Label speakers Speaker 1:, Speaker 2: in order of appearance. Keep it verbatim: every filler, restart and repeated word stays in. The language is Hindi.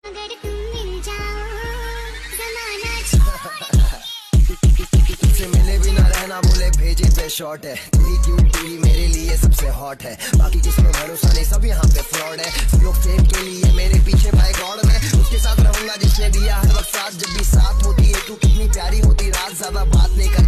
Speaker 1: अगर तुम मिल जाओ ज़माना
Speaker 2: तुझसे मिले बिना रहना बोले भेजे पे शॉर्ट है। तू ही क्यूट तू ही मेरे लिए सबसे हॉट है। बाकी जिसमें भरोसा नहीं सब यहाँ पे फ्रॉड है। सब लोग फेम के लिए मेरे पीछे भाई गॉड मैं उसके साथ रहूंगा जिसने दिया हर वक्त साथ। जब भी साथ होती है तू कितनी प्यारी होती रात ज्यादा बात नहीं कर